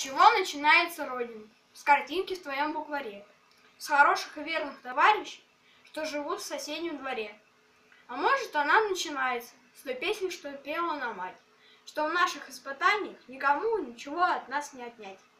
чего начинается Родина? С картинки в твоем букваре, с хороших и верных товарищей, что живут в соседнем дворе. А может, она начинается с той песни, что пела нам мать, что в наших испытаниях никому ничего от нас не отнять.